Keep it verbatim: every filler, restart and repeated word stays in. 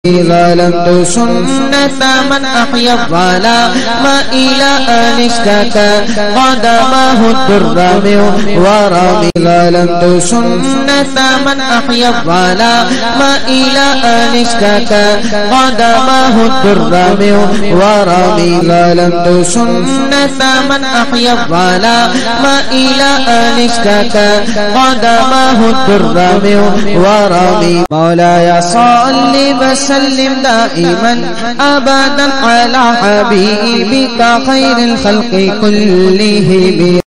ظلمت سنة من أحيا الظلام إلى أن اشتكى قدمه الدر من ورمي. ظلمت سنة من أحيا الظلام إلى أن اشتكى قدمه الدر من ورمي. ظلمت سنة من أحيا الظلام إلى أن اشتكى قدمه الدر من ورمي. مولاي صل وسلم دائما أبدا على حبيبك خير الخلق كلهم.